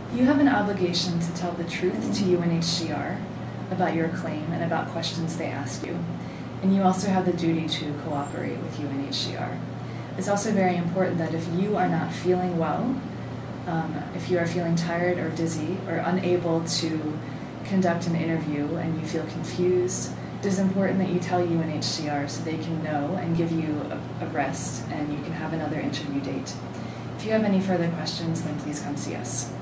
You have an obligation to tell the truth to UNHCR about your claim and about questions they ask you, and you also have the duty to cooperate with UNHCR. It's also very important that if you are not feeling well, if you are feeling tired or dizzy or unable to conduct an interview and you feel confused, it is important that you tell UNHCR so they can know and give you a rest and you can have another interview date. If you have any further questions, then please come see us.